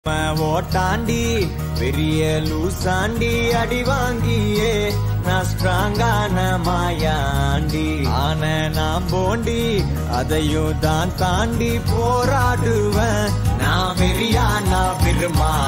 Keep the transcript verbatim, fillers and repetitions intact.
ஓட்டாண்டி பெரிய லூசாண்டி அடி வாங்கியே நான் ஸ்ட்ராங்கான மாயாண்டி ஆன நான் போண்டி அதையும் தான் தாண்டி போராடுவேன் நான் வெறியா நான் பெருமா